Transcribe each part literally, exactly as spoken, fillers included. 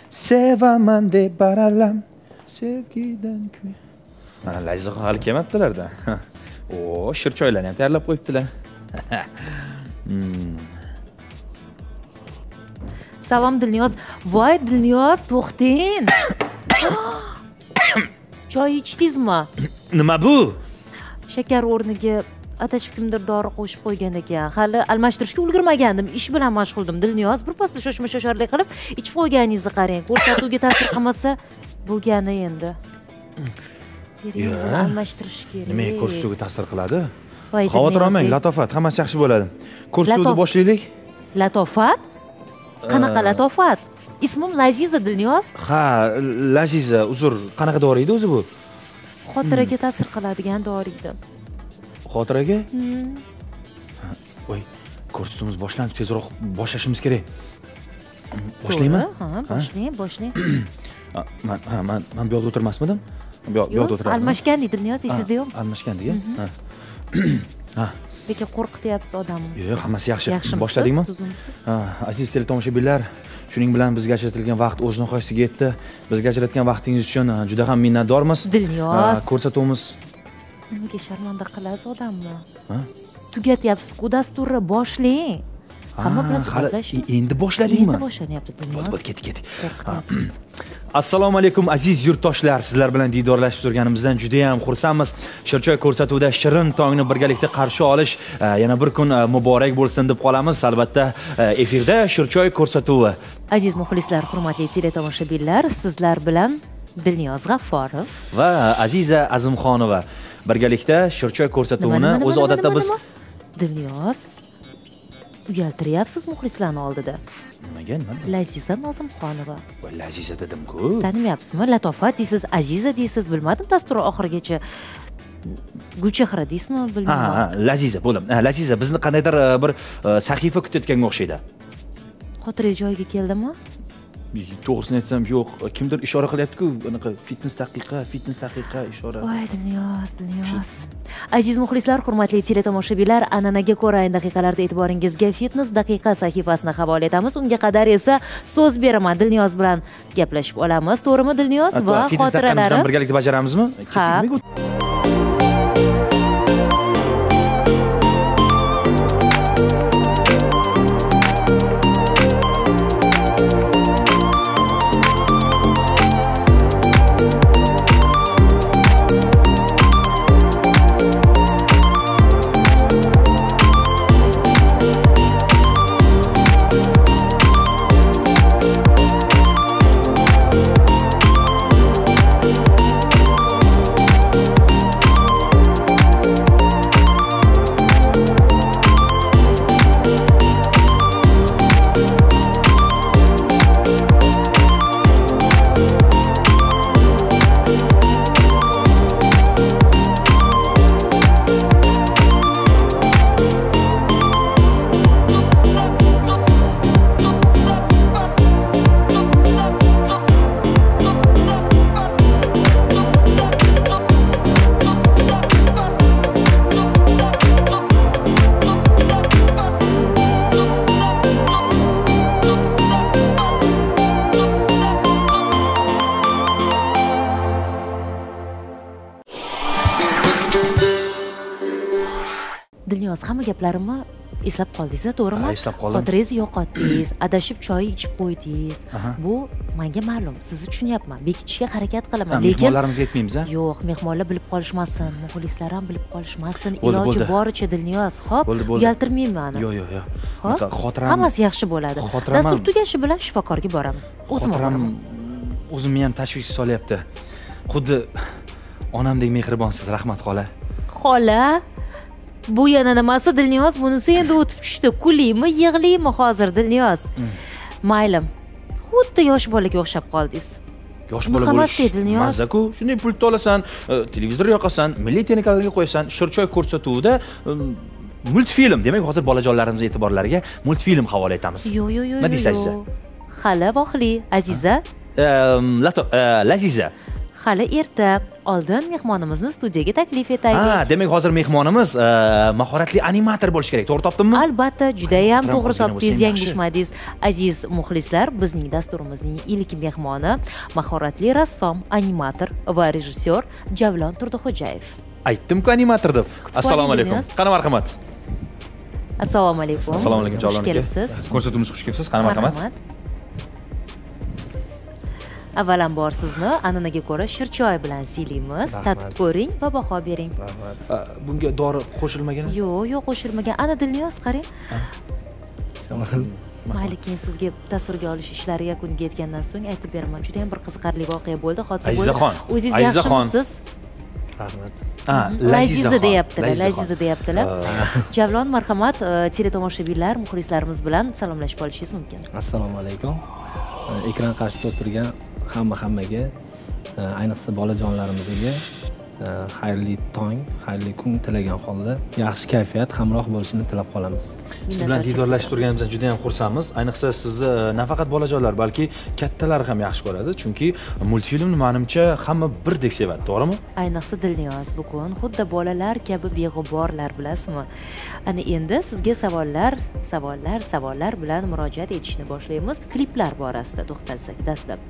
sevaman deb baralam sevgidan kuy. Ha, Laziza hali kelmabdilarda. O, shirchoylarni ham tayyorlab qo'yibdilar. Hmm. Salom Dilniyoz. Voy Dilniyoz, to'xting. Choy ichdingizmi? Nima bu? Shakar o'rniga atashib kimdir dori qo'shib qo'ygan ekan. Hali almashtirishga ulgurmagandim, ish bilan mashg'uldim. Dilniyoz, bir pasda shoshma-shosharlik qilib ichib qo'yganingizni qarang. Ko'rsatuvga ta'sir qilmasa, bo'lgani endi. Almashtirish kerak. Nima ko'rsatuvga ta'sir qiladi? Xavotir olmang, latofat, hammasi yaxshi bo'ladi. Ko'rsatuvni boshlaylik. Latofat? Qanaqa latofat? Ismim Laziza Dilniyoz. Ha, Laziza, uzr, qanaqa dori edi o'zi bu? Xotiraga ta'sir qiladigan dori edi. Xotiraga? Voy, ko'rsatuvimiz boshlandi, tezroq boshlashimiz kerak. Boshlaymi? Ha, boshlang, boshlang. Men, ha, men, men bu yoqda o'tirmasmidim? Bu yoqda o'tiraman. Almashgan Dilniyoz, esingizda yo'qmi? Almashgandik, ha. Ha. Lekin qo'rqityapsiz odamni. Yo'q, hammasi yaxshi. Boshladingmi? Ha, aziz teletomoshabinlar, shuning bilan bizga ajratilgan vaqt o'z nihoyasiga yetdi. Bizga ajratgan vaqtingiz uchun juda ham minnatdormiz. Dilniyoz. Ko'rsatuvimiz nimaga sharmanda qilasiz odamni? Ha? Tugatyapsiz-ku dasturni, boshlang. Hamma bilan suhbatlash. Endi boshladingmi? Endi boshlanyapti Dilniyoz. Bo'l, ket, ket. Assalomu alaykum aziz yurtdoshlar. Sizlar bilan diydorlashib turganimizdan juda ham xursandmiz. Shirchoy ko'rsatuvida shirin tongni birgalikda qarshi olish yana bir kun muborak bo'lsin deb qolamiz. Albatta, efirda Shirchoy ko'rsatuvi. Aziz muxlislar, hurmatli teletomoshabinlar, sizlar bilan Dilniyoz G'afforov va Aziza Azimxonova birgalikda Shirchoy ko'rsatuvini o'z odatda biz Dilniyoz uyaltiryapsiz muxlislarning oldida. Nimaga, nima? Laziza Nozimxonova. Voy, Laziza dedim-ku. Tanimayapsizmi? Latofat deysiz, Aziza deysiz, bilmadim dastur oxirigacha. Gulchehra deysizmi, bilmayman. Ha, Laziza, bo'ldim. Laziza, bizni qandaydir bir sahifa kutayotganga o'xshaydi. Xotiringiz joyiga keldimi? To'g'risini aytsam, yo'q. Kimdir ishora qilyapti-ku, anaqa fitness daqiqa, fitness daqiqa ishora. Voy, Dilniyoz, Dilniyoz. Aziz muxlislar, hurmatli teletomoshabinlar, an'anaga ko'ra ayni daqiqalarda e'tiboringizga fitness daqiqa sahifasini havola etamiz. Unga qadar esa so'z beraman, Dilniyoz bilan gaplashib olamiz. To'g'rimi Dilniyoz? Va xotiralari bilan birgalikda bajaramizmi? Ha. Dilniyoz, hamma gaplarimni eslab qoldingiz, to'g'rimi? Eslab qoldim. Xotiringizni yo'qotdingiz, adashib choy ichib qo'ydingiz. Bu menga ma'lum, sizni tushunyapman. Bekitishga harakat qilaman, lekin mehmonlarimizga aytmaymiz-a? Yo'q, mehmonlar bilib qolishmasin, muxlislar ham bilib qolishmasin. Iloji boricha Dilniyoz, xo'p, uyaltirmayman. Yo'q, yo'q, yo'q. Xo'p, xotiram hammasi yaxshi bo'ladi. Dastur tugashi bilan shifokorga boramiz. O'zim xotiram o'zimni ham tashvish solyapti. Xuddi onamdek mehribonsiz, rahmat xola. Xola? Bu yana nimasi Dilniyoz? Bunisi endi o'tib tushdi. Kuliymi, yig'laymi hozir Dilniyoz? Maylim. Xuddi yosh bolaga o'xshab qoldingiz. Yosh bola bo'lish mazza-ku. Shunday pultni olasan, televizor yoqasan, milliy telekanalga qo'yasan, Shirchoy ko'rsatuvida multfilm, demak hozir bolajonlarimiz e'tiborlariga multfilm havola etamiz. Yo'q, yo'q, yo'q. Nima deysiz? Hali vohli, Aziza. Lato, Laziza. Hali erta. oldin mehmonimizni studiyaga taklif etaylik. Ha, demak hozir mehmonimiz mahoratli animator bo'lishi kerak, to'g'ri topdimmi? Albatta, juda ham to'g'ri topdingiz, yanglishmadingiz. Aziz muxlislar, bizning dasturimizning ilk mehmoni mahoratli rassom, animator va rejissyor Javlon Turdiho'jayev. Aytdim-ku animator deb. Assalomu alaykum. Qani marhamat. Assalomu alaykum. Assalomu alaykum Javlon aka. Ko'rsatuvimiz xush kelibsiz. Qani marhamat. Avvalambor sizni an'anaga ko'ra shirchoy bilan siylaymiz. Tatib ko'ring va baho bering. Bunga dori qo'shilmagan? Yo'q, yo'q qo'shilmagan. Ana Dilniyoz qarang. Mayli, keyin sizga tasvirga olish ishlari yakuniga yetgandan so'ng aytib beraman. Juda ham bir qiziqarli voqea bo'ldi, hodisa bo'ldi. Azizaxon. O'zingiz yaxshimisiz? Rahmat. Ha, Laziza deyaptilar, Laziza deyaptilar. Javlon, marhamat, teletomoshabinlar, muxlislarimiz bilan salomlashib olishingiz mumkin. Assalomu alaykum. Ekran qarshida o'tirgan hamma hammaga, ayniqsa bolajonlarimizga xayrli tong, xayrli kun tilagan holda yaxshi kayfiyat hamroh bo'lishini tilab qolamiz. Siz bilan diydorlashib turganimizdan juda ham xursandmiz. Ayniqsa sizni nafaqat bolajonlar, balki kattalar ham yaxshi ko'radi, chunki multfilmni menimcha hamma birdek sevadi, to'g'rimi? Ayniqsa Dilniyoz bugun xuddi bolalar kabi beg'uborlar, bilasizmi? Ana endi sizga savollar, savollar, savollar bilan murojaat etishni boshlaymiz. Kliplar borasida to'xtalsak dastlab.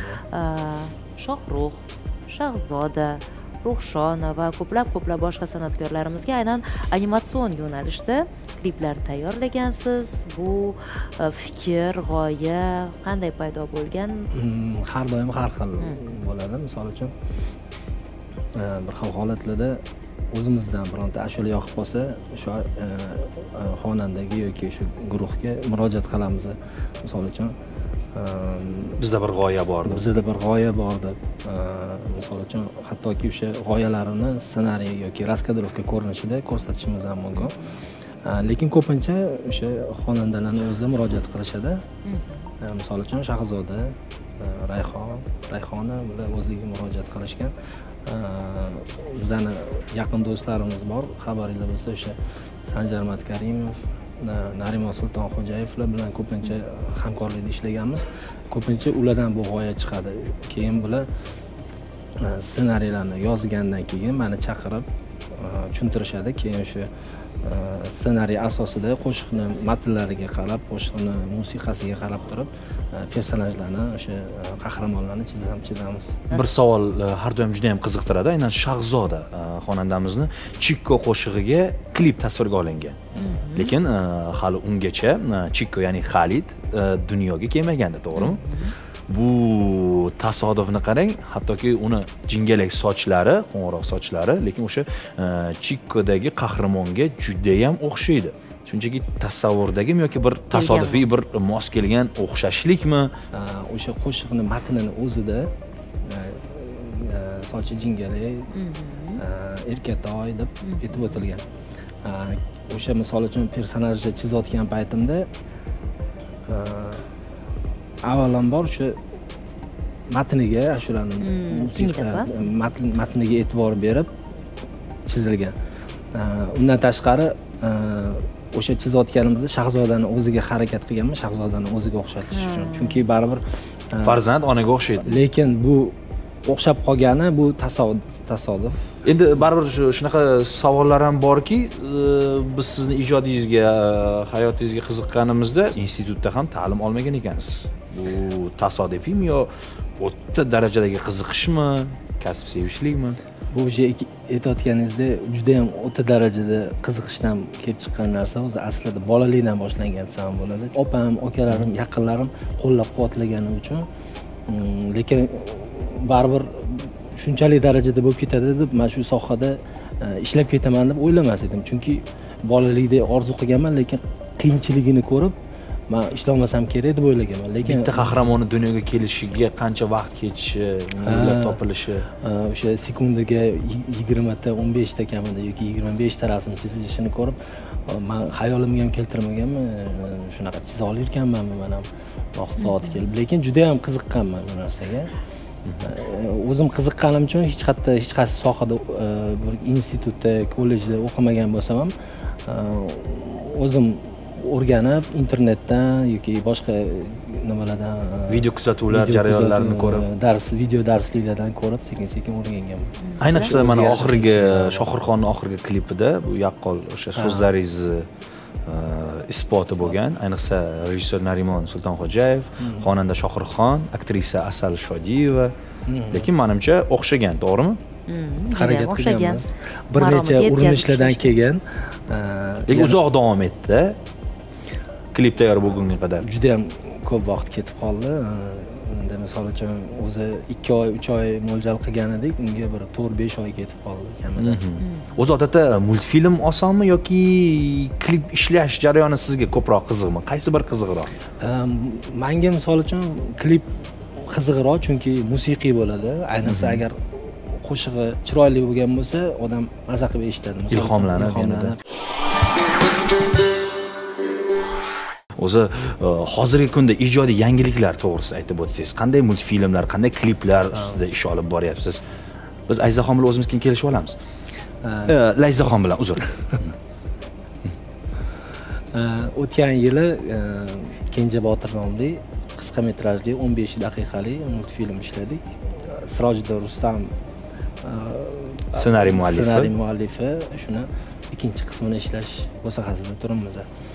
Shohrux, Shahzoda, Ruxshona va ko'plab-ko'plab boshqa san'atkorlarimizga aynan animatsion yo'nalishda kliplar tayyorlagansiz. Bu fikr, g'oya qanday paydo bo'lgan? Har doim har xil bo'ladi. Misol uchun bir xil holatlarda o'zimizdan bironta ashula yoqib qolsa, o'sha xonandaga yoki shu guruhga murojaat qilamiz. Misol uchun bizda bir g'oya bor deb. Bizda bir g'oya bor deb. Misol uchun hattoki o'sha g'oyalarini ssenariy yoki raskadrovka ko'rinishida ko'rsatishimiz ham mumkin. Lekin ko'pincha o'sha xonandalarning o'zi murojaat qilishadi. Misol uchun Shahzoda, Rayhon, Rayhona bular o'zligi murojaat qilishgan. Bizani yaqin do'stlarimiz bor, xabaringiz bo'lsa, o'sha Sanjar Matkarimov, Narimon Sultonxo'jayevlar bilan ko'pincha hamkorlikda ishlaganmiz. Ko'pincha ulardan bu g'oya chiqadi. Keyin bular ssenariylarni yozgandan keyin meni chaqirib tushuntirishadi. Keyin o'sha ssenariy asosida qo'shiqni matnlariga qarab, qo'shiqni musiqasiga qarab turib, personajlarni, o'sha qahramonlarni chizamiz. Bir savol har doim juda ham qiziqtiradi. Aynan Shahzoda xonandamizni Chikko qo'shig'iga klip tasvirga olingan. Lekin hali ungacha Chikko, ya'ni Xalid dunyoga kelmagandi, to'g'rimi? Bu tasodifni qarang, hattoki uni jingalak sochlari, qo'ng'iroq sochlari, lekin o'sha Chikkodagi qahramonga juda ham o'xshaydi. Shunchaki tasavvurdagimi yoki bir tasodifiy bir mos kelgan o'xshashlikmi? O'sha qo'shiqning matnini o'zida sochi jingalak, erkatoy deb aytib o'tilgan. O'sha misol uchun personajni chizayotgan paytimda avvalambor o'sha matniga, ashulaning musiqa matniga e'tibor berib chizilgan. Undan tashqari o'sha chizayotganimizda Shahzodani o'ziga harakat qilganman, Shahzodani o'ziga o'xshatish uchun. Chunki baribir farzand onaga o'xshaydi. Lekin bu o'xshab qolgani bu tasodif. Endi baribir shunaqa savollar ham borki, biz sizni ijodingizga, hayotingizga qiziqqanimizda institutda ham ta'lim olmagan ekansiz. Bu tasodifiymi yo o'ta darajadagi qiziqishmi, kasb sevishlikmi? Bu o'sha aytayotganingizda juda ham o'ta darajada qiziqishdan kelib chiqqan narsa. O'zi aslida bolalikdan boshlangan desam ham bo'ladi. Opam, akalarim, yaqinlarim qo'llab-quvvatlagani uchun, lekin baribir shunchalik darajada bo'lib ketadi deb men shu sohada ishlab ketaman deb o'ylamas edim. Chunki bolalikda orzu qilganman, lekin qiyinchiligini ko'rib men ishlamasam kerak deb o'ylaganman. Lekin bitta qahramoni dunyoga kelishiga qancha vaqt ketishi, yo'llar topilishi, o'sha sekundiga yigirma ta, o'n besh ta kamida yoki yigirma besh ta rasm chizilishini ko'rib, men xayolimga ham keltirmaganman. Shunaqa chiza olarkanman men ham vaqt soati kelib. Lekin juda ham qiziqqanman bu narsaga. O'zim qiziqqanim uchun hech qayerda, hech qaysi sohada bir institutda, kollejda o'qimagan bo'lsam ham, o'zim o'rganib internetdan yoki boshqa nimalardan video kuzatuvlar jarayonlarini ko'rib, dars video darsliklardan ko'rib sekin sekin o'rganganman. Ayniqsa mana oxirgi Shohirxonning oxirgi klipida bu yaqqol o'sha so'zlaringizni isboti bo'lgan. Ayniqsa rejissyor Narimon Sultonxo'jayev, xonanda Shohirxon, aktrisa Asal Shodiyeva. Lekin menimcha o'xshagan, to'g'rimi? Harakat qilganmiz. Bir necha urinishlardan keyin, lekin uzoq davom etdi. Klip tayyor bo'lgunga qadar juda ham ko'p vaqt ketib qoldi. Unda misol uchun o'zi ikki oy, uch oy mo'ljal qilgan edik, unga bir to'rt besh oy ketib qoldi kamida. O'zi odatda multfilm osonmi yoki klip ishlash jarayoni sizga ko'proq qiziqmi? Qaysi bir qiziqroq? Menga misol uchun klip qiziqroq, chunki musiqiy bo'ladi. Ayniqsa agar qo'shig'i chiroyli bo'lgan bo'lsa, odam maza qilib eshitadi. Ilhomlanib, ilhomlanib. O'zi hozirgi kunda ijodiy yangiliklar to'g'risida aytib o'tsangiz, qanday multfilmlar, qanday kliplar ustida ish olib boryapsiz? Biz Ayzaxon bilan o'zimiz keyin kelishib olamiz. Layzaxon bilan, uzr. O'tgan yili Kenja Botir nomli qisqa metrajli o'n besh daqiqalik multfilm ishladik. Sirojiddin Rustam ssenariy muallifi. Ssenariy muallifi shuni ikkinchi qismini ishlash bo'saqasida turibmiz.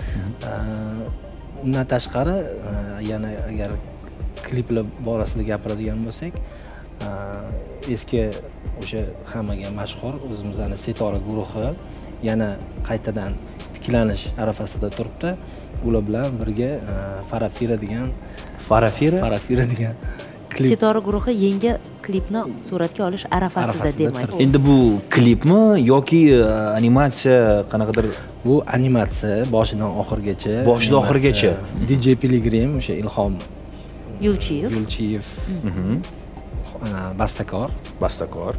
Undan tashqari yana agar kliplar borasida gapiradigan bo'lsak, eski o'sha hammaga mashhur o'zimizning Setora guruhi yana qaytadan tiklanish arafasida turibdi. Ular bilan birga Farafira degan Farafira Farafira degan klip. Setora guruhi yangi klipni suratga olish arafasida demak. Endi bu klipmi yoki animatsiya qanaqadir? Bu animatsiya boshidan oxirigacha. Boshidan oxirigacha. D J Piligrim o'sha Ilhom Yo'lchiyev. Yo'lchiyev. Bastakor, bastakor.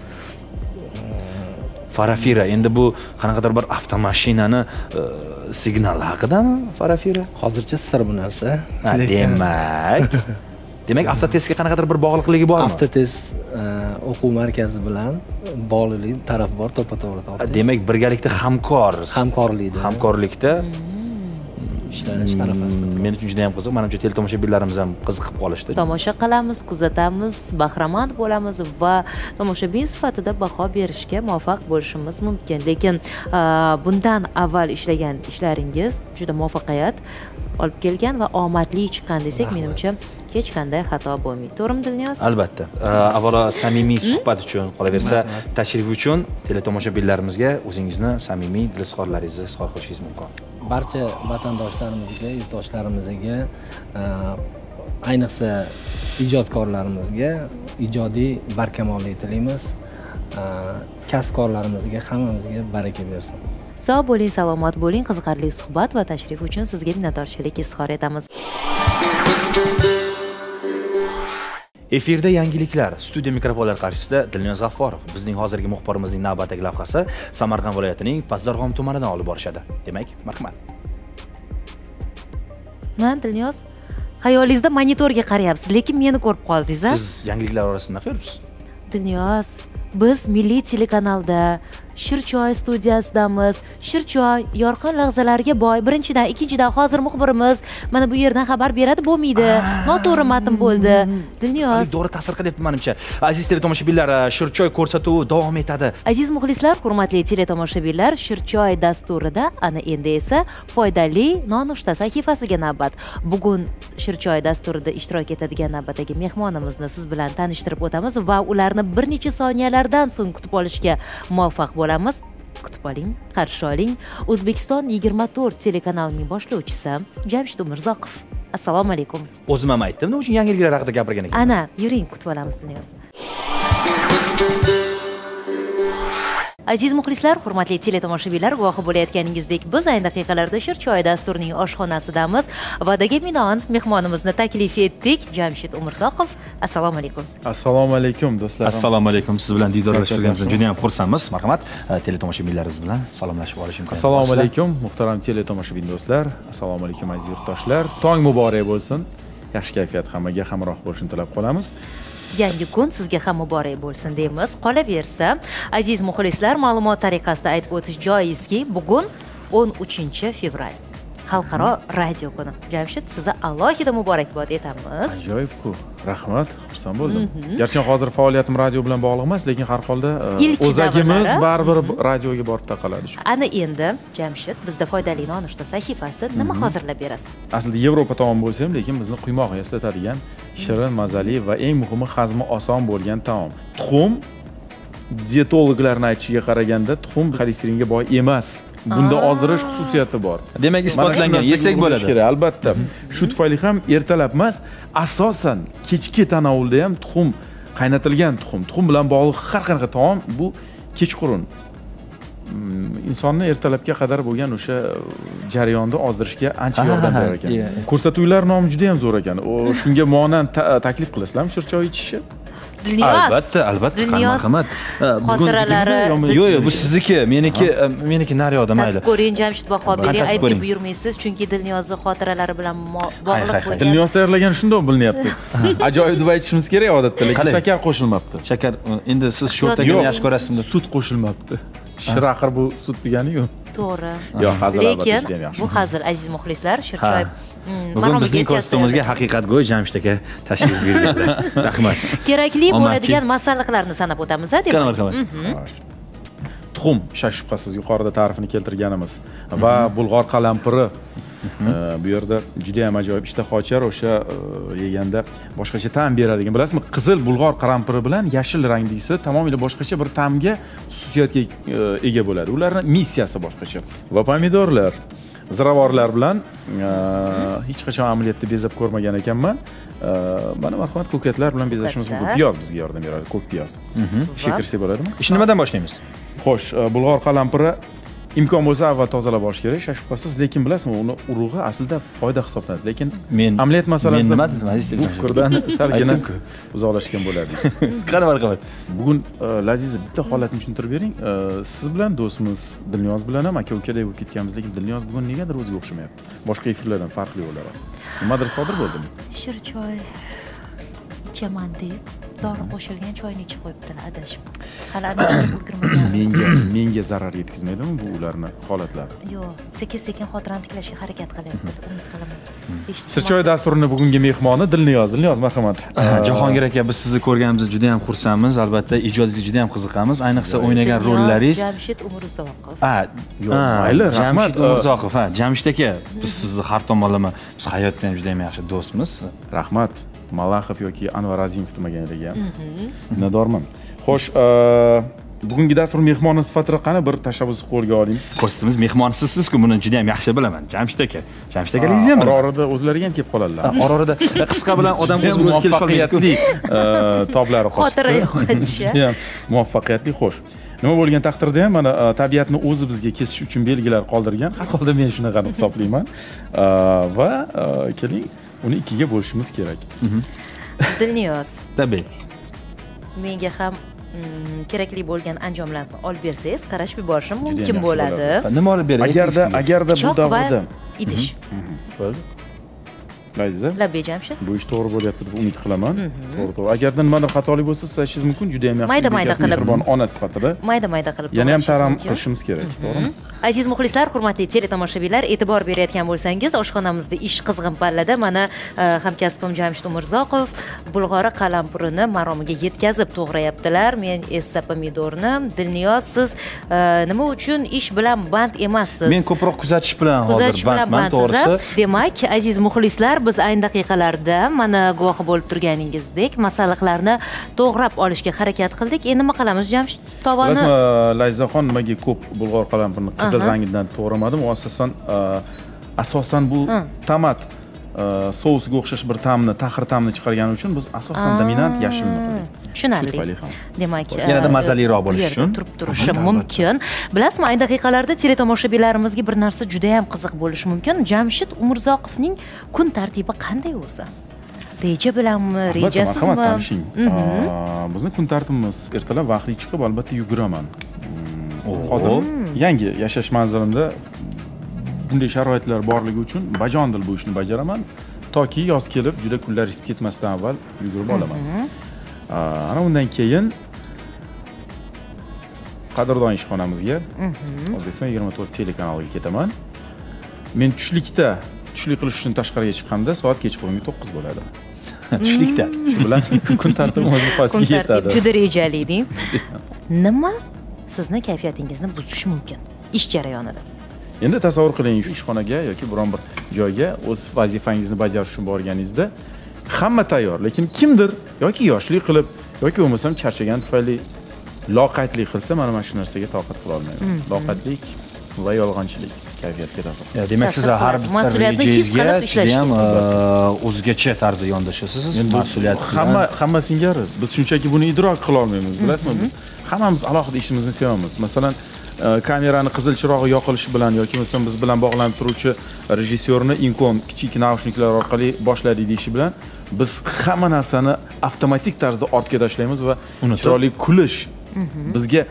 Farafira endi bu qanaqadir bir avtomashinani signali haqidami Farafira? Hozircha sir bu narsa. Demak, demak avtotestga qanaqadir bir bog'liqligi bormi? Avtotest o'quv markazi bilan bog'liqlik taraf bor, to'ppa-to'g'ri to'g'ri. Demak, birgalikda hamkor, hamkorlikda, hamkorlikda ishlanish arafasida. Men uchun juda ham qiziq. Menimcha teletomoshabinlarimiz ham qiziqib qolishdi. Tomosha qilamiz, kuzatamiz, bahramand bo'lamiz va tomoshabin sifatida baho berishga muvaffaq bo'lishimiz mumkin. Lekin bundan avval ishlagan ishlaringiz juda muvaffaqiyat olib kelgan va omadli chiqqan desak, menimcha hech qanday xato bo'lmaydi. To'g'rimi Dilniyoz? Albatta. Avvalo samimiy suhbat uchun, qolaversa tashrif uchun teletomoshabinlarimizga o'zingizni samimiy dilizorlaringizni izhor qilishingiz mumkin. Barcha vatandoshlarimizga, yurtdoshlarimizga, ayniqsa ijodkorlarimizga ijodiy barkamollik tilaymiz. Kasbkorlarimizga, hammamizga baraka bersin. Sog' bo'ling, salomat bo'ling. Qiziqarli suhbat va tashrif uchun sizga minnatdorchilik izhor etamiz. Efirda yangiliklar. Studiya mikrofonlar qarshisida Dilniyoz G'afforov. Bizning hozirgi muxbirimizning navbatdagi lavhasi Samarqand viloyatining Pazdarg'om tumanidan olib borishadi. Demak, marhamat. Men Dilniyoz, xayolingizda monitorga qarayapsiz, lekin meni ko'rib qoldingiz-a? Siz yangiliklar orasida qayersiz? Dilniyoz, biz Milliy telekanalda Shirchoy studiyasidamiz. Shirchoy yorqin lahzalarga boy. Birinchidan, ikkinchidan hozir muxbirimiz mana bu yerdan xabar beradi, bo'lmaydi. Noto'g'ri matn bo'ldi. Dilniyoz, to'g'ri ta'sir qilyapti menimcha. Aziz teletomoshabinlar, Shirchoy ko'rsatuvi davom etadi. Aziz muxlislar, hurmatli teletomoshabinlar, Shirchoy dasturida ana endi esa foydali nonushta sahifasiga navbat. Bugun Shirchoy dasturida ishtirok etadigan navbatdagi mehmonimizni siz bilan tanishtirib o'tamiz va ularni bir necha soniyalardan so'ng kutib olishga muvaffaq bo'lamiz. Kutib oling, qarshi oling. O'zbekiston yigirma to'rt telekanalining boshlovchisi Jamshid Umurzoqov. Assalomu alaykum. O'zim ham aytdim, nima uchun yangiliklar haqida gapirgan ekan? Ana, yuring, kutib olamiz Dilniyoz. Aziz muxlislar, hurmatli teletomoshabinlar, guvohi bo'layotganingizdek, biz ayni daqiqalarda Shirchoy dasturining oshxonasidamiz. Va'daga binoan mehmonimizni taklif etdik. Jamshid Umurzoqov. Assalomu alaykum. Assalomu alaykum do'stlar. Assalomu alaykum. Siz bilan diydorlashganimizdan juda ham xursandmiz. Marhamat, teletomoshabinlaringiz bilan salomlashib olish imkoniyati. Assalomu alaykum muhtaram teletomoshabin do'stlar. Assalomu alaykum aziz yurtdoshlar. Tong muborak bo'lsin. Yaxshi kayfiyat hammaga hamroh bo'lishini tilab qolamiz. Yangi kun sizga ham muborak bo'lsin deymiz. Qolaversa, aziz muxlislar, ma'lumot tariqasida aytib o'tish joizki, bugun o'n uchinchi fevral. xalqaro radio kuni. Jamshid, sizga alohida muborakbod etamiz. Ajoyib-ku. Rahmat, xursand bo'ldim. Garchi hozir faoliyatim radio bilan bog'liq emas, lekin har holda o'zagimiz baribir radioga borib taqaladi shu. Ana endi Jamshid, bizda foydali nonushta sahifasi nima hozirlab berasiz? Aslida Yevropa taom bo'lsa ham, lekin bizni quymoq eslatadigan shirin, mazali va eng muhimi hazmi oson bo'lgan taom. Tuxum dietologlarning aytishiga qaraganda tuxum xolesteringa boy emas. Bunda ozdirish xususiyati bor. Demak, isbotlangan, yesak bo'ladi. Albatta. Shu tufayli ham ertalab emas, asosan kechki tanovulda ham tuxum, qaynatilgan tuxum, tuxum bilan bog'liq har qanaqa taom bu kechqurun insonni ertalabga qadar bo'lgan o'sha jarayonni ozdirishga ancha yordam berar ekan. Ko'rsatuvlar nomi juda ham zo'r ekan. Shunga monand taklif qilasizlarmi shirchoy ichishni? Dilniyoz. Albatta, albatta. Dilniyoz xotiralari. Yo'q, yo'q, bu sizniki, meniki, meniki naryoqda mayli. Ko'ring Jamshid Bahobiy, ayb deb buyurmaysiz, chunki Dilniyozning xotiralari bilan bog'liq bo'lgan. Dilniyoz tayyorlagan shunday bilinyapti. Ajoyib deb aytishimiz kerak odatda, lekin shakar qo'shilmabdi. Shakar, endi siz sho'rtagan yaxshi ko'rasizmi? Sut qo'shilmabdi. Shir axir bu sut degani-ku. To'g'ri. Yo'q, hazil lekin bu hazil aziz muxlislar, Shirchoy bugun bizning kostyumimizga haqiqatgo'y Jamshid aka tashrif buyurganlar. Rahmat. Kerakli bo'ladigan masalliqlarni sanab o'tamiz, a demak. Tuxum, shak shubhasiz yuqorida ta'rifini keltirganimiz va bulg'or qalampiri. Bu yerda juda ham ajoyib ishtaha ochar, o'sha yeganda boshqacha ta'm beradigan. Bilasizmi, qizil bulg'or qalampiri bilan yashil rangdagisi tamomila boshqacha bir ta'mga, xususiyatga ega bo'ladi. Ularning missiyasi boshqacha. Va pomidorlar, ziravorlar bilan hech qachon amaliyotda bezab ko'rmagan ekanman. Mana marhamat, ko'katlar bilan bezashimiz mumkin. Piyoz bizga yordam beradi, ko'k piyoz. Ishga kirsak bo'ladimi? Ishni nimadan boshlaymiz? Xo'sh, bulg'or qalampiri imkon bo'lsa avval tozalab olish kerak, shak shubhasiz, lekin bilasizmi, uni urug'i aslida foyda hisoblanadi, lekin men amaliyot masalasida nima dedim, aziz bu fikrdan salgina uzoqlashgan bo'ladi. Qani marhamat. Bugun Laziza bitta holatni tushuntirib bering. Siz bilan do'stimiz Dilniyoz bilan ham aka-ukadek bo'lib ketganmiz, lekin Dilniyoz bugun negadir o'ziga o'xshamayapti. Boshqa efirlardan farqli o'laroq. Nimadir sodir bo'ldimi? Shirchoy ichaman deb dori qo'shilgan choyni ichib qo'yibdilar, adashib. Hali adashib ulgurmagan. Menga, menga zarar yetkazmaydimi bu ularni holatlari? Yo'q, sekin-sekin xotirani tiklashga harakat qilyapti. Umid qilaman. Sirchoy dasturining bugungi mehmoni Dilniyoz. Dilniyoz, marhamat. Jahongir aka, biz sizni ko'rganimizda juda ham xursandmiz. Albatta, ijodingizga juda ham qiziqamiz. Ayniqsa o'ynagan rollaringiz. Jamshid Umurzoqov. Ha, yo'q, mayli, Jamshid Umurzoqov. Ha, Jamshid aka, biz sizni har tomonlama, biz hayotda ham juda ham yaxshi do'stmiz. Rahmat. Malaxov yoki Anvar Azimov demaganlar ham. Minnatdorman. Xo'sh, bugungi dastur mehmoni sifatida qani bir tashabbus qo'lga oling. Ko'rsatimiz mehmonisizsiz-ku, buni juda ham yaxshi bilaman. Jamshid aka. Jamshid akalaringiz ham orada o'zlariga ham kelib qoladilar. Orada qisqa bilan odam o'z o'zi kelisha olmaydi. Toblari qo'shib. Xotira yo'qotishi. Muvaffaqiyatli, xo'sh. Nima bo'lgan taqdirda ham mana tabiatni o'zi bizga kesish uchun belgilar qoldirgan. Har holda men shunaqani hisoblayman. Va keling, uni ikkiga bo'lishimiz kerak. Dilniyoz. Tabiiy. Menga ham kerakli bo'lgan anjomlarni olib bersangiz, qarashib yuborishim mumkin bo'ladi. Nima olib beray? Agarda, agarda bu davrda idish. Bo'ldi. Laziza. Labbay Jamshid. Bu ish to'g'ri bo'lyapti deb umid qilaman. To'g'ri, to'g'ri. Agarda nimadir xatolik bo'lsa, siz aytishingiz mumkin, juda ham yaxshi. Mayda-mayda qilib. Mehribon ona sifatida. Mayda-mayda qilib. Yana ham ta'rim qilishimiz kerak, to'g'rimi? Aziz muxlislar, hurmatli teletomoshabinlar, e'tibor berayotgan bo'lsangiz, oshxonamizda ish qizg'in pallada. Mana hamkasbim Jamshid Umurzoqov bulg'ora qalampurini maromiga yetkazib to'g'rayaptilar. Men esa pomidorni. Dilniyoz, siz nima uchun ish bilan band emassiz? Men ko'proq kuzatish bilan hozir bandman, to'g'risi. Demak, aziz muxlislar, biz ayni daqiqalarda mana guvohi bo'lib turganingizdek masalliqlarni to'g'rab olishga harakat qildik. Endi nima qilamiz, Jamshid? Tovoni. Bilasizmi, Lazizaxon nimaga ko'p bulg'or qalampirini qizil rangidan to'g'ramadim? U asosan asosan bu tomat sousiga o'xshash bir ta'mni, taxir ta'mni chiqargani uchun biz asosan dominant yashilni qildik. Tushunarli. Demak, yanada mazaliroq bo'lishi uchun turib turishi mumkin. Bilasizmi, ayni daqiqalarda teletomoshabinlarimizga bir narsa juda ham qiziq bo'lishi mumkin. Jamshid Umurzoqovning kun tartibi qanday o'zi? Reja bilanmi, rejasizmi? Marhamat, tanishing. Bizning kun tartibimiz ertalab vaqtli chiqib, albatta yuguraman. Hozir yangi yashash manzilimda bunday sharoitlar borligi uchun bajonidil bu ishni bajaraman. Toki yoz kelib, juda kunlar isib ketmasdan avval yugurib olaman. Ana undan keyin qadrdon ishxonamizga O'zbekiston yigirma to'rt telekanaliga ketaman. men tushlikda tushlik qilish uchun tashqariga chiqqanimda soat kechqurungi to'qqiz bo'ladi. Tushlikda. Shu bilan kun tartibim o'z vaqtiga Kun yetadi. tartib juda rejali deng. Nima sizni kayfiyatingizni buzishi mumkin ish jarayonida? Endi tasavvur qiling, shu ishxonaga yoki biron bir joyga o'z vazifangizni bajarish uchun borganingizda hamma tayyor, lekin kimdir yoki yoshlik qilib yoki bo'lmasam charchagan tufayli loqaydlik qilsa, mana mana shu narsaga toqat qila olmayman. Loqaydlik va yolg'onchilik kayfiyatga ta'sir. Ya, demak siz har bitta rejangizga juda ham o'zgacha tarzda yondashasiz. Mas'uliyat hamma hamma singari. Biz shunchaki buni idrok qila olmaymiz. Bilasizmi, biz hammamiz alohida ishimizni sevamiz. Masalan, kamerani qizil chirog'i yoqilishi bilan yoki bo'lmasam biz bilan bog'lanib turuvchi rejissyorni inkon kichik naushniklar orqali boshlaydi deyishi bilan biz hamma narsani avtomatik tarzda ortga tashlaymiz va chiroyli kulish bizga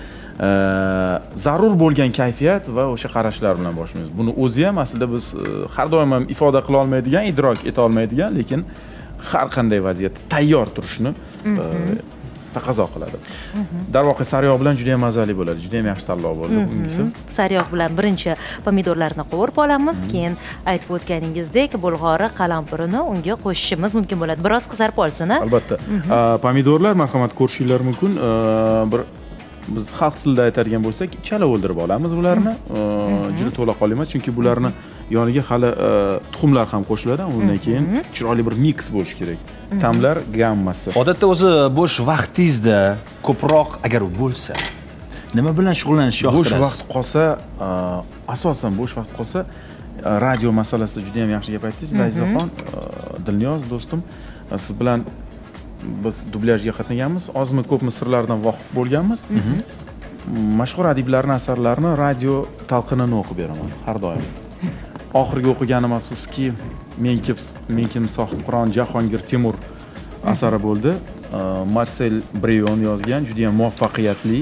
zarur bo'lgan kayfiyat va o'sha qarashlar bilan boshlaymiz. Buni o'zi ham aslida biz har doim ham ifoda qila olmaydigan, idrok eta olmaydigan, lekin har qanday vaziyatda tayyor turishni taqozo qiladi. Darvoqe sariyog' bilan juda ham mazali bo'ladi. Juda ham yaxshi tanlov bo'ldi bugungisi. Sariyog' bilan birinchi pomidorlarni qovurib olamiz, keyin aytib o'tganingizdek, bulg'ori, qalampurini unga qo'shishimiz mumkin bo'ladi. Biroz qizarib olsin, a? Albatta. Pomidorlar, marhamat ko'rishinglar mumkin. Bir biz xalq tilida aytadigan bo'lsak, chala o'ldirib olamiz ularni. Juda to'laqonli emas, chunki bularni yoniga hali tuxumlar ham qo'shiladi. Undan keyin chiroyli bir mix bo'lishi kerak. Ta'mlar gammasi. Odatda o'zi bo'sh vaqtingizda ko'proq agar bo'lsa, nima bilan shug'ullanishni yoqtirasiz? Bo'sh vaqt qolsa, asosan bo'sh vaqt qolsa, radio masalasi juda ham yaxshi gap aytdingiz, Dayzaxon, Dilniyoz do'stim, siz bilan biz dublyajga qatnaganmiz, ozmi ko'pmi sirlardan voqif bo'lganmiz. Mashhur adiblarning asarlarini radio talqinini o'qib beraman har doim. Oxirgi o'qiganim afsuski, menki menkim sohib Qur'on Jahongir Temur asari bo'ldi. Marsel Brion yozgan, juda ham muvaffaqiyatli.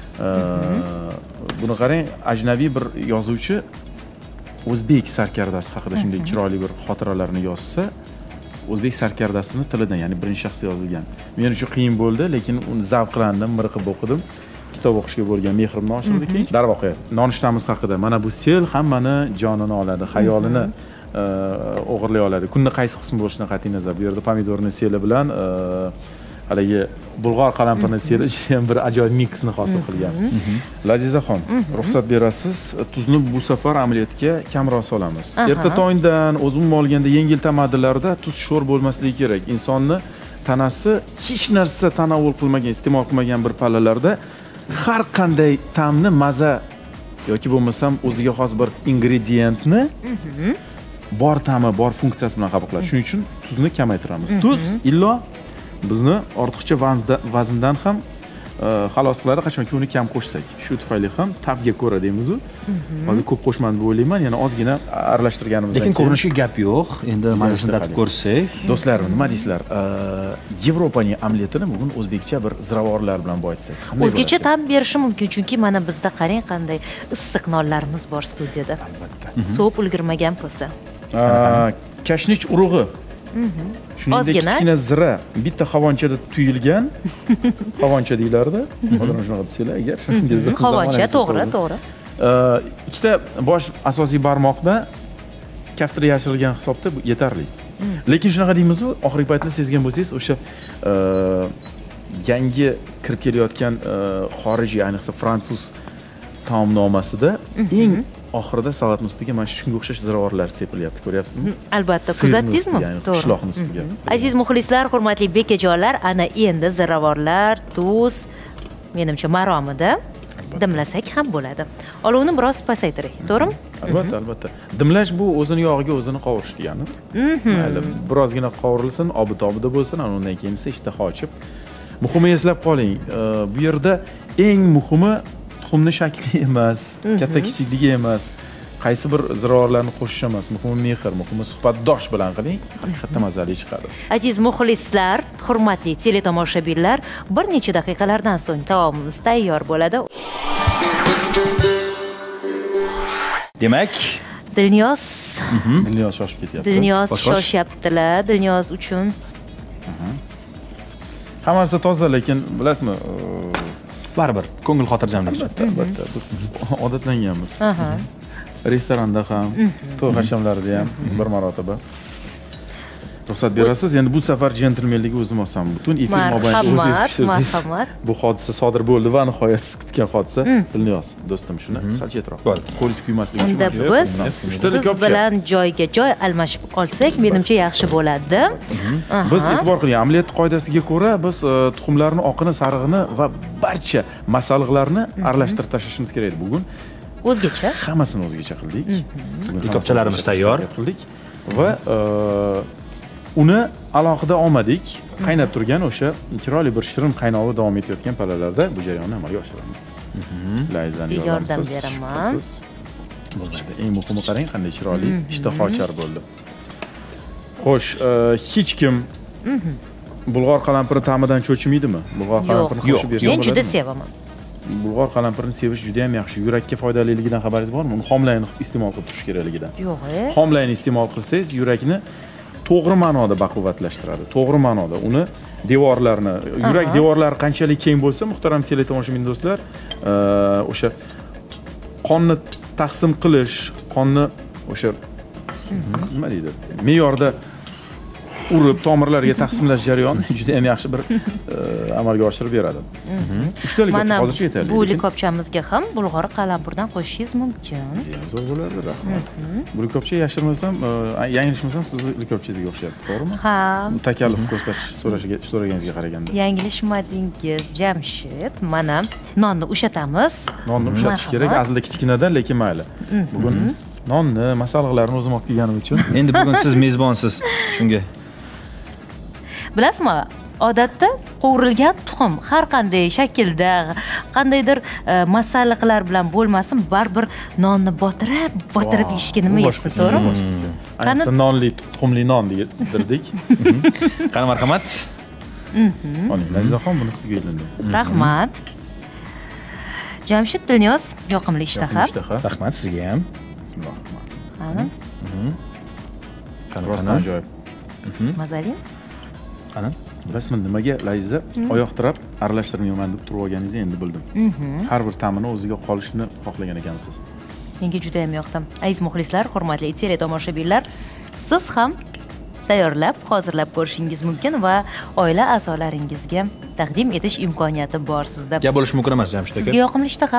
Buni qarang, ajnabiy bir yozuvchi o'zbek sarkardasi haqida shunday chiroyli bir xotiralarni yozsa, o'zbek sarkardasini tilidan, ya'ni birinchi shaxsda yozilgan. Men uchun qiyin bo'ldi, lekin uni zavqlandim, miriqib o'qidim. Kitob o'qishga bo'lgan mehrimni oshirdi. Keyin darvoqe nonushtamiz haqida, mana bu sel hammani jonini oladi, xayolini o'g'irlay oladi. Kunni qaysi qismi bo'lishidan qat'iy nazar, bu yerda pomidorni seli bilan haligi bulg'or qalampirni seli ham bir ajoyib miksni hosil qilgan. Lazizaxon, ruxsat berasiz, tuzni bu safar amaliyotga kamroq solamiz. Erta tongdan o'zim olganda yengil tamaddilarda tuz sho'r bo'lmasligi kerak. Insonni tanasi hech narsa tanovul qilmagan, iste'mol qilmagan bir pallalarda har qanday ta'mni, maza yoki bo'lmasam o'ziga xos bir ingrediyentni bor ta'mi, bor funksiyasi bilan qabul qiladi. Shuning uchun tuzni kamaytiramiz. Tuz illo bizni ortiqcha vazndan ham xalos qiladi, qachonki uni kam qo'shsak. Shu tufayli ham tabga ko'ra deymiz-ku. Hozir ko'p qo'shmadi deb o'ylayman, yana ozgina aralashtirganimizdan keyin. Lekin ko'rinishiga gap yo'q. Endi mazasini tatib ko'rsak. Do'stlar, nima deysizlar? Yevropaning omletini bugun o'zbekcha bir ziravorlar bilan boyitsak. O'zgacha ta'm berishi mumkin, chunki mana bizda qarang qanday issiq nonlarimiz bor studiyada. Albatta. Sovib ulgurmagan bo'lsa. Kashnich urug'i. Shuningdek, kichkina zira bitta havonchada tuyilgan, havoncha deyiladi. Hozir shunaqa desanglar, agar havoncha, to'g'ri, to'g'ri. Ikkita bosh asosiy barmoqda kaftira yashirilgan hisobda yetarli. Lekin shunaqa deymiz-ku, oxirgi paytda sezgan bo'lsangiz, o'sha yangi kirib kelayotgan xorijiy, ayniqsa fransuz taomnomasida eng oxirida salatning ustiga mana shunga o'xshash ziravorlar sepilyapti, ko'ryapsizmi? Albatta, kuzatdingizmi? Qishloqning ustiga. Aziz muxlislar, hurmatli bekajonlar, ana endi ziravorlar, tuz, menimcha maromida dimlasak ham bo'ladi. Olovni biroz pasaytiring, to'g'rimi? Albatta, albatta. Dimlash bu o'zini yog'iga o'zini qovurish degani. Mayli, birozgina qovurilsin, obi-tobida bo'lsin, undan keyin esa ishtaha ochib. Muhimi eslab qoling, bu yerda eng muhimi tuxumni shakli emas, katta kichikligi emas, qaysi bir ziravorlarni qo'shish emas, muhimi mehr, muhimi suhbatdosh bilan qiling, haqiqatda mazali chiqadi. Aziz muxlislar, hurmatli teletomoshabinlar, bir necha daqiqalardan so'ng taomimiz tayyor bo'ladi. Demak, Dilniyoz, Dilniyoz shoshib ketyapti. Dilniyoz shoshyaptilar, Dilniyoz uchun. Hammasi toza, lekin bilasizmi, baribir ko'ngil xotirjamlik. Albatta, albatta. Biz odatlanganmiz. restoranda ham, to'y hashamlarida ham bir marotaba ruxsat berasiz. Endi bu safar jentlmenlikka o'zim olsam, butun efir mobaynida o'zingiz pishirdingiz. Marhamat. Bu hodisa sodir bo'ldi va nihoyat siz kutgan hodisa. Dilniyoz, do'stim, shuni sal chetroq. Qo'lingiz kuymasligi uchun. Unda biz siz bilan joyga joy almashib olsak, menimcha yaxshi bo'ladi. Biz e'tibor qiling, omlet qoidasiga ko'ra biz tuxumlarni oqini, sarig'ini va barcha masalliqlarni aralashtirib tashlashimiz kerak edi bugun. O'zgacha. Hammasini o'zgacha qildik. Likopchalarimiz tayyor qildik va uni alohida olmadik. Qaynab turgan o'sha chiroyli bir shirin qaynovi davom etayotgan pallalarda bu jarayonni amalga oshiramiz. Layzani yordam beraman. Bo'ladi. Eng muhimi qarang, qanday chiroyli, ishtahochar bo'ldi. Xo'sh, hech kim bulg'or qalampiri ta'midan cho'chimaydimi? Bulg'or qalampirini qo'shib bersa bo'ladimi? Men juda sevaman. Bulg'or qalampirini sevish juda ham yaxshi. Yurakka foydaliligidan xabaringiz bormi? Uni xomlayni iste'mol qilib turish kerakligidan. Yo'q. Xomlayni iste'mol qilsangiz, yurakni to'g'ri ma'noda baquvvatlashtiradi. To'g'ri ma'noda uni devorlarni, yurak devorlari qanchalik keng bo'lsa, muhtaram teletomoshabin do'stlar, o'sha qonni taqsim qilish, qonni o'sha nima deydi? Me'yorda urib tomirlarga taqsimlash jarayoni juda ham yaxshi bir amalga oshirib beradi. uchta likopcha hozircha yetarli. Bu likopchamizga ham bulg'or qalampirdan qo'shishingiz mumkin. Zo'r bo'lardi, rahmat. Bu likopcha yashirmasam, yanglishmasam sizni likopchangizga o'xshayapti, to'g'rimi? Ha. Takalluf ko'rsatish so'rashiga so'raganingizga qaraganda. Yanglishmadingiz, Jamshid. Mana nonni ushatamiz. Nonni ushatish kerak, aslida kichkinadan, lekin mayli. Bugun nonni, masalliqlarni o'zim olib kelganim uchun. Endi bugun siz mezbonsiz. Shunga bilasizmi, odatda qovurilgan tuxum har qanday shaklda, qandaydir masalliqlar bilan bo'lmasin, baribir nonni botirib, botirib yeyishga nima yetsa, to'g'rimi? Ayniqsa nonli, tuxumli non dedik. Qani marhamat. Oling, Lazizaxon, buni sizga yo'lladim. Rahmat. Jamshid, Dilniyoz, yoqimli ishtaha. Rahmat sizga ham. Bismillah. Qani? Rostdan ajoyib. Mazali? Qani? Bilasizmi nimaga Laziza oyoq tirab aralashtirmayman deb turib olganingizni endi bildim. Har bir ta'mini o'ziga qolishini xohlagan ekansiz. Menga juda ham yoqdi. Aziz muxlislar, hurmatli teletomoshabinlar, siz ham tayyorlab, hozirlab ko'rishingiz mumkin va oila a'zolaringizga taqdim etish imkoniyati bor sizda. Gap bo'lishi mumkin emas, Jamshid aka. Sizga yoqimli ishtaha.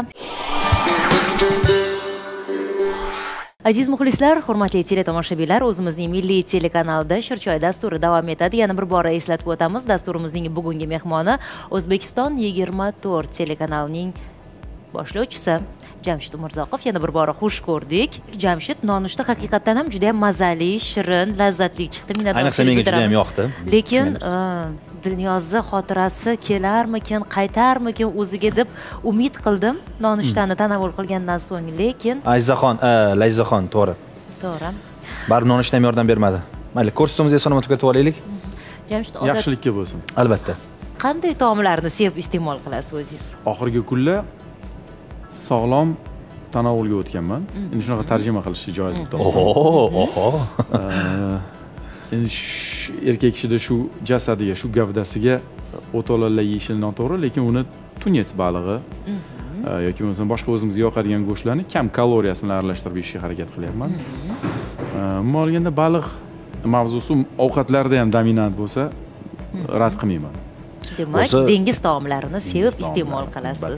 Aziz muxlislar, hurmatli teletomoshabinlar, o'zimizning milliy telekanalida Shirchoy dasturi davom etadi. Yana bir bora eslatib o'tamiz, dasturimizning bugungi mehmoni O'zbekiston yigirma to'rt telekanalining boshlovchisi Jamshid Umurzoqov. Yana bir bora xush ko'rdik. Jamshid, nonushta haqiqatan ham juda ham mazali, shirin, lazzatli chiqdi. Ayniqsa menga juda ham yoqdi. Lekin Dilniyozni xotirasi kelarmikin, qaytarmikin o'ziga deb umid qildim nonushtani tanovul qilgandan so'ng, lekin Azizaxon, Lazizaxon, to'g'ri. To'g'ri. Baribir nonushta ham yordam bermadi. Mayli, ko'rsatuvimizga sonoma tugatib olaylik. Jamshid, yaxshilikka bo'lsin. Albatta. Qanday taomlarni sevib iste'mol qilasiz o'zingiz? Oxirgi kunlar sog'lom tanovulga o'tganman. Endi shunaqa tarjima qilishni joiz deb Oho, oho. Endi erkak kishida shu jasadiga, shu gavdasiga o'to'lala yeyishi noto'g'ri, lekin uni tunets balig'i yoki bo'lmasa boshqa o'zimizga yoqadigan go'shtlarni kam kaloriyasi bilan aralashtirib yeyishga harakat qilyapman. Umuman olganda baliq mavzusi ovqatlarda ham dominant bo'lsa, rad qilmayman. Demak, dengiz taomlarini sevib iste'mol qilasiz.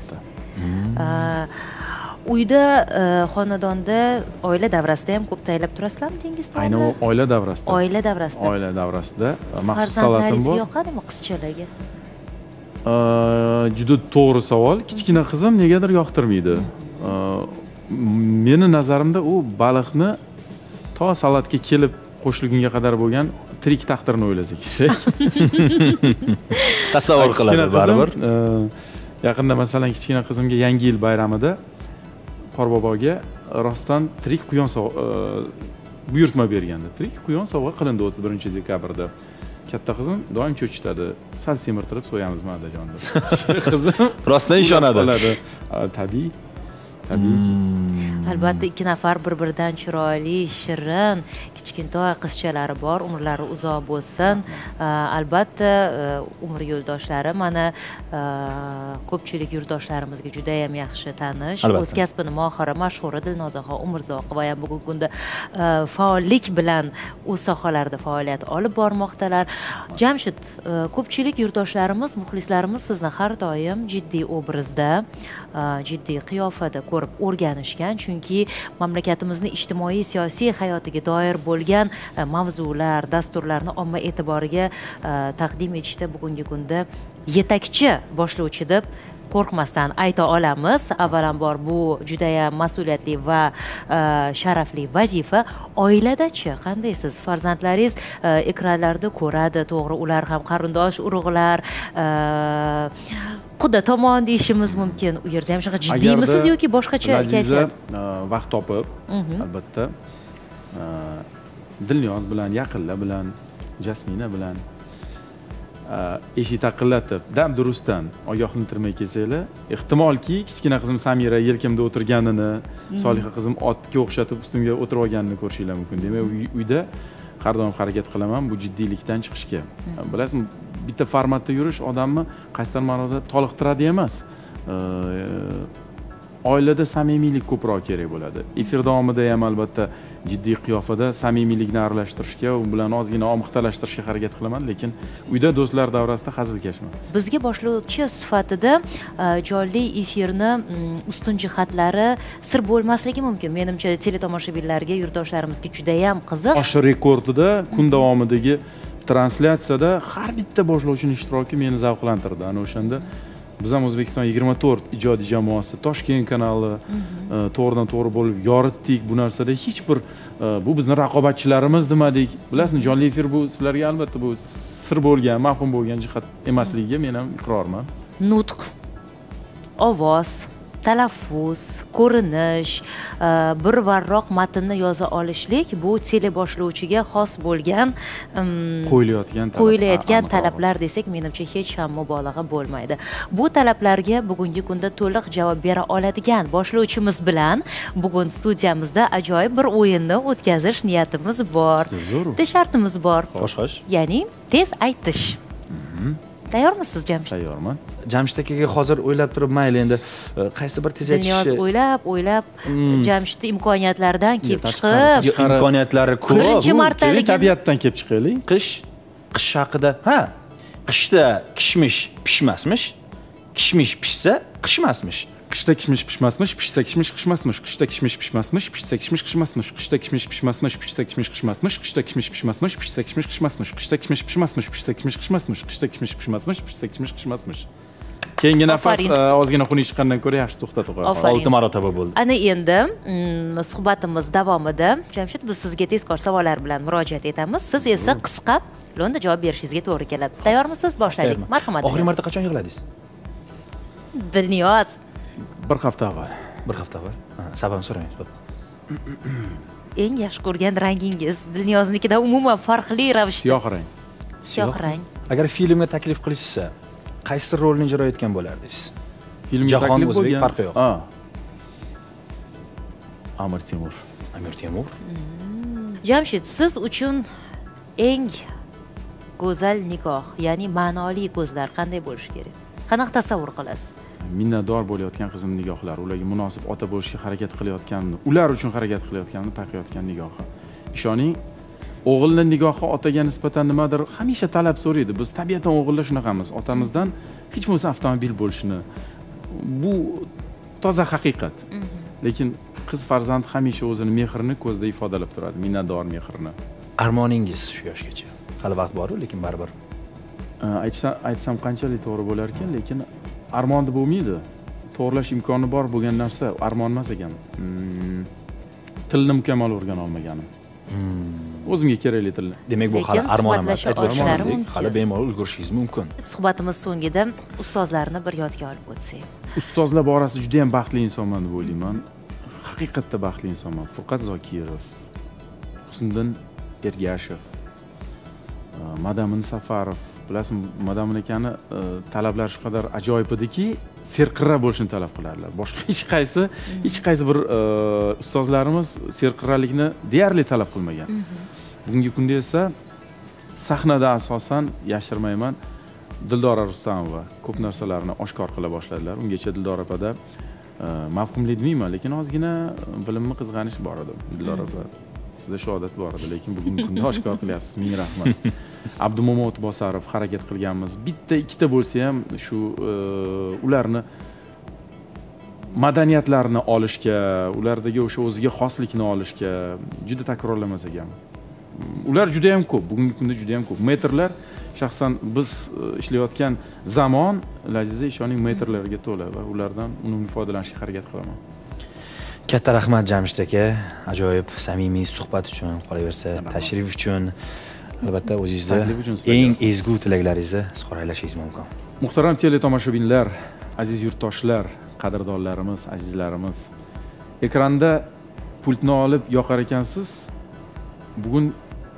Uyda, xonadonda, oila davrasida ham ko'p tayyorlab turasizlarmi dengiz taomlari? Aynan oila davrasida. Oila davrasida. Oila davrasida maxsus salatim bor. Yoqadimi qizchalarga? Juda to'g'ri savol. Kichkina qizim negadir yoqtirmaydi. Meni nazarimda u baliqni to salatga kelib qo'shilgunga qadar bo'lgan tirik taqdirni o'ylasa kerak. Tasavvur qiladi baribir. Yaqinda masalan kichkina qizimga Yangi yil bayramida Qorboboga rostdan tirik quyon buyurtma bergandi. Tirik quyon sovg'a qilindi o'ttiz birinchi dekabrda. Katta qizim doim cho'chitadi. Sal semirtirib so'yamizmi adajon deb. Qizim rostdan ishonadi. Tabiiy. Tabiiy. Albatta ikki nafar bir-biridan chiroyli, shirin, kichkintoy qizchalari bor. Umrlari uzoq bo'lsin. Albatta umr yo'ldoshlari mana ko'pchilik yurtdoshlarimizga juda ham yaxshi tanish. O'z kasbini mohiri, mashhuri Dilnozaxon Umrzoqova ham bugungi kunda faollik bilan o'z sohalarida faoliyat olib bormoqdalar. Jamshid, ko'pchilik yurtdoshlarimiz, muxlislarimiz sizni har doim jiddiy obrazda, jiddiy qiyofada ko'rib o'rganishgan, chunki mamlakatimizning ijtimoiy siyosiy hayotiga doir bo'lgan mavzular, dasturlarni omma e'tiboriga taqdim etishda bugungi kunda yetakchi boshlovchi deb qo'rqmasdan ayta olamiz. Avvalambor bu juda ham mas'uliyatli va sharafli vazifa. Oiladachi qandaysiz? Farzandlaringiz ekranlarda ko'radi, to'g'ri, ular ham qarindosh urug'lar, quda tomon deyishimiz mumkin. U yerda ham shunaqa jiddiymisiz yoki boshqacha kayfiyat? Vaqt topib, albatta Dilniyoz bilan, yaqinlar bilan, Jasmina bilan eshik taqillatib, dam durustdan ogohlantirmay kelsanglar, ehtimolki kichkina qizim Samira yelkamda o'tirganini, Soliha qizim otga o'xshatib ustimga o'tirib olganini ko'rishinglar mumkin. Demak, uyda har doim harakat qilaman bu jiddiylikdan chiqishga. Bilasizmi, bitta formatda yurish odamni qaysidir ma'noda toliqtiradi emas. Oilada samimiylik ko'proq kerak bo'ladi. Efir davomida ham albatta jiddiy qiyofada samimiylikni aralashtirishga, u bilan ozgina omixtalashtirishga harakat qilaman, lekin uyda do'stlar davrasida hazilkashman. Bizga boshlovchi sifatida jonli efirni ustun jihatlari sir bo'lmasligi mumkin. Menimcha, teletomoshabinlarga, yurtdoshlarimizga juda ham qiziq. Osh rekordida kun davomidagi translyatsiyada har bitta boshlovchining ishtiroki meni zavqlantirdi. Ana o'shanda biz ham O'zbekiston yigirma to'rt ijodiy jamoasi, Toshkent kanali to'g'ridan to'g'ri bo'lib yoritdik. Bu narsada hech bir bu bizning raqobatchilarimiz demadik. Bilasizmi, jonli efir bu sizlarga albatta bu sir bo'lgan, mavhum bo'lgan jihat emasligiga men ham iqrorman. Nutq, ovoz, talaffuz, ko'rinish, bir varroq matnni yoza olishlik bu teleboshlovchiga xos bo'lgan qo'yilayotgan qo'yilayotgan talablar desak, menimcha hech ham mubolag'a bo'lmaydi. Bu talablarga bugungi kunda to'liq javob bera oladigan boshlovchimiz bilan bugun studiyamizda ajoyib bir o'yinni o'tkazish niyatimiz bor. Bitta shartimiz bor. Xo'sh-xo'sh. Ya'ni tez aytish. Tayyormisiz, Jamshid? Tayyorman. Jamshid akaga hozir o'ylab turib, mayli endi qaysi bir tez aytish. Dilniyoz o'ylab, o'ylab Jamshid imkoniyatlaridan kelib chiqib, imkoniyatlari ko'p. Birinchi martaligini tabiatdan kelib chiqaylik. Qish, qish haqida. Ha, qishda kishmish pishmasmish. Kishmish pishsa, qishmasmish. Qishda kishmish pishmasmish, pishsa kishmish qishmasmish. Qishda kishmish pishmasmish, pishsa kishmish qishmasmish. Qishda kishmish pishmasmish, pishsa kishmish qishmasmish. Qishda kishmish pishmasmish, pishsa kishmish qishmasmish. Qishda kishmish pishmasmish, pishsa kishmish qishmasmish. Qishda kishmish pishmasmish, pishsa kishmish qishmasmish. Keyingi nafas ozgina xunuk chiqqandan ko'ra yaxshi to'xtatib qo'yamiz. olti marotaba bo'ldi. Ana endi suhbatimiz davomida Jamshid, biz sizga tezkor savollar bilan murojaat etamiz. Siz esa qisqa lo'nda javob berishingizga to'g'ri keladi. Tayyormisiz? Boshlaylik. Marhamat. Oxirgi marta qachon yig'ladingiz? Dilniyoz. Bir hafta avval. Bir hafta avval. Sababini so'ramaysiz. Eng yaxshi ko'rgan rangingiz Dilniyoznikidan umuman farqli ravishda. Siyoh rang. Siyoh rang. Agar filmga taklif qilishsa, qaysi rolni ijro etgan bo'lardingiz? Filmga Jahon taklif o'zbek bo'lgan farqi yo'q. Ha. Amir Temur. Amir Temur. Jamshid, siz uchun eng go'zal nikoh, ya'ni ma'noli ko'zlar qanday bo'lishi kerak? Qanaqa tasavvur qilasiz? Minnatdor bo'layotgan qizim nigohlari, ularga munosib ota bo'lishga harakat qilayotganini, ular uchun harakat qilayotganini payqayotgan nigohi. Ishoning, o'g'ilning nigohi otaga nisbatan nimadir hamisha talab so'raydi. Biz tabiatan o'g'illar shunaqamiz. Otamizdan hech bo'lmasa avtomobil bo'lishini. Bu toza haqiqat. Lekin qiz farzand hamisha o'zini mehrini ko'zda ifodalab turadi, minnatdor mehrini. Armoningiz shu yoshgacha. Hali vaqt bor-ku, lekin baribir. Aytsam, aytsam qanchalik to'g'ri bo'lar ekan, lekin armonni bo'lmaydi. To'g'rilash imkoni bor bo'lgan narsa armon emas ekan. Tilni mukammal o'rgana olmaganim. O'zimga kerakli tilni. Demak, bu hali armon emas. Aytmoqchimangiz, hali bemalol ulgurishingiz mumkin. Suhbatimiz so'ngida ustozlarni bir yodga olib o'tsak. Ustozlar borasida juda ham baxtli insonman deb o'ylayman. Haqiqatda baxtli insonman. Furqat Zokirov, Husniddin Ergashev, Madamin Safarov, bilasizmi, Madamin akani talablari shu qadar ajoyib ediki, serqirra bo'lishini talab qilardilar. Boshqa hech qaysi hech qaysi bir ustozlarimiz serqirralikni deyarli talab qilmagan. Bugungi kunda esa sahnada asosan yashirmayman, Dildora Rustamova ko'p narsalarni oshkor qila boshladilar. Ungacha Dildora opada mavhumlik demayman, lekin ozgina bilimni qizg'anish bor edi. Dildora opa, sizda shu odat bor edi, lekin bugungi kunda oshkor qilyapsiz. Ming rahmat. Abdumomot Bosarov harakat qilganmiz. Bitta, ikkita bo'lsa ham shu ularni madaniyatlarini olishga, ulardagi o'sha o'ziga xoslikni olishga juda takrorlamasak ham. Ular juda ham ko'p, bugungi kunda juda ham ko'p. Metrlar, shaxsan biz ishlayotgan zamon Laziza ishoning metrlarga to'la va ulardan unumli foydalanishga harakat qilaman. Katta rahmat Jamshid aka, ajoyib samimiy suhbat uchun, qolaversa tashrif uchun, albatta o'zingizni eng ezgu tilaklaringizni izhor qilishingiz mumkin. Muhtaram teletomoshabinlar, aziz yurtdoshlar, qadrdonlarimiz, azizlarimiz, ekranda pultni olib yoqar ekansiz. Bugun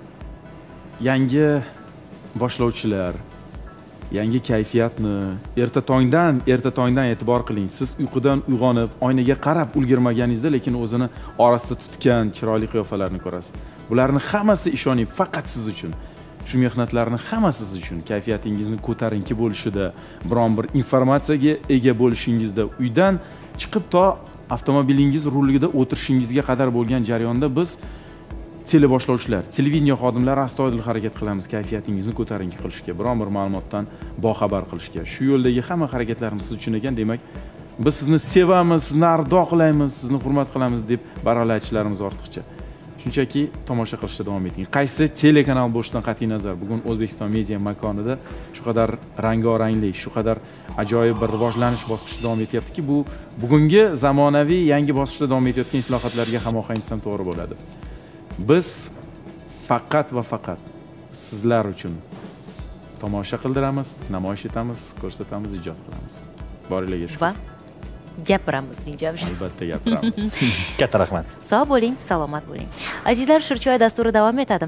yangi boshlovchilar, yangi kayfiyatni erta tongdan, erta tongdan e'tibor qiling. Siz uyqudan uyg'onib, oynaga qarab ulgurmaganingizda, lekin o'zini orasida tutgan chiroyli qiyofalarni ko'rasiz. Bularning hammasi ishoning faqat siz uchun. Shu mehnatlarning hammasi siz uchun. Kayfiyatingizni ko'tarinki bo'lishida, biron bir informatsiyaga ega bo'lishingizda, uydan chiqib to avtomobilingiz ruligida o'tirishingizga qadar bo'lgan jarayonda biz teleboshlovchilar, televideniya xodimlari astoydil harakat qilamiz kayfiyatingizni ko'tarinki qilishga, biron bir ma'lumotdan boxabar qilishga. Shu yo'ldagi hamma harakatlarimiz siz uchun ekan, demak, biz sizni sevamiz, sizni ardoqlaymiz, sizni hurmat qilamiz deb baralla aytishlarimiz ortiqcha. Shunchaki tomosha qilishda davom eting. Qaysi telekanal bo'lishidan qat'iy nazar, bugun O'zbekiston media makonida shu qadar rangoranglik, shu qadar ajoyib bir rivojlanish bosqichida davom etyaptiki, bu bugungi zamonaviy yangi bosqichda davom etayotgan islohotlarga hamohang desam to'g'ri bo'ladi. Biz faqat va faqat sizlar uchun tomosha qildiramiz, namoyish etamiz, ko'rsatamiz, ijod qilamiz. Boringlarga shukur. Va gapiramiz deymiz. Albatta gapiramiz. Katta rahmat. Sog' bo'ling, salomat bo'ling. Azizlar, Shirchoy dasturi davom etadi.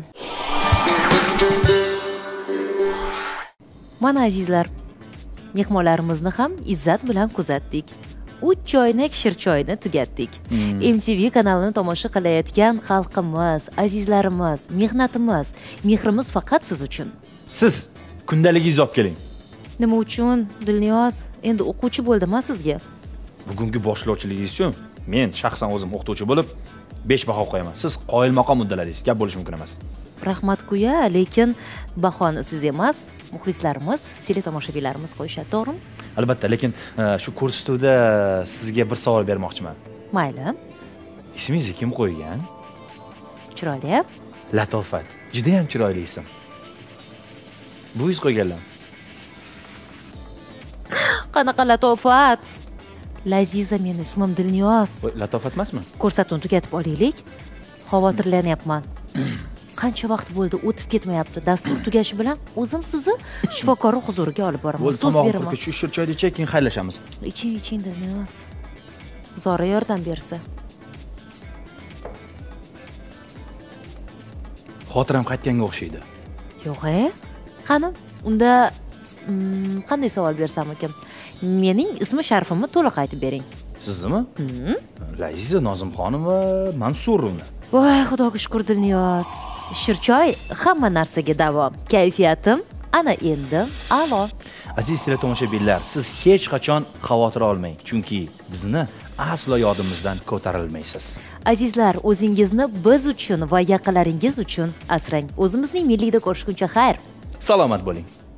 Mana azizlar, mehmonlarimizni ham izzat bilan kuzatdik. uch choynak shirchoyni tugatdik. M T V kanalini tomosha qilayotgan xalqimiz, azizlarimiz, mehnatimiz, mehrimiz faqat siz uchun. Siz kundaligingizni olib keling. Nima uchun, Dilniyoz? Endi o'quvchi bo'ldim-a sizga? Bugungi boshlovchiligingiz uchun men shaxsan o'zim o'qituvchi bo'lib besh baho qo'yaman. Siz qoyil maqom uddaladingiz, gap bo'lishi mumkin emas. Rahmat kuya, lekin bahoni siz emas, muxlislarimiz, teletomoshabinlarimiz qo'yishadi, to'g'rimi? Albatta, lekin shu ko'rsatuvda sizga bir savol bermoqchiman. Mayli. Ismingizni kim qo'ygan? Chiroyli. Latofat. Juda ham chiroyli ism. Bu yuz qo'yganlar. Qanaqa latofat? Laziza, meni ismim Dilniyoz. Latofat emasmi? Ko'rsatuvni tugatib olaylik. Xavotirlanyapman. Qancha vaqt bo'ldi o'tib ketmayapti. Dastur tugashi bilan o'zim sizni shifokorning huzuriga olib boraman. So'z beraman. Shu shirchoyni ichak, keyin xayrlashamiz. Iching, iching Dilniyoz. Zora yordam bersa. Xotiram qaytganga o'xshaydi. Yo'q-e? Qani, unda qanday savol bersam ekan? Mening ismi sharifimni to'liq aytib bering. Siznimi? Laziza Nozimxonova Mansurovna. Voy, xudoga shukr Dilniyoz. Shirchoy hamma narsaga davom. Kayfiyatim ana endi a'lo. Aziz teletomoshabinlar, siz hech qachon xavotir olmang, chunki bizni aslo yodimizdan ko'tarilmaysiz. Azizlar, o'zingizni biz uchun va yaqinlaringiz uchun asrang. O'zimizning milliyda ko'rishguncha xayr. Salomat bo'ling.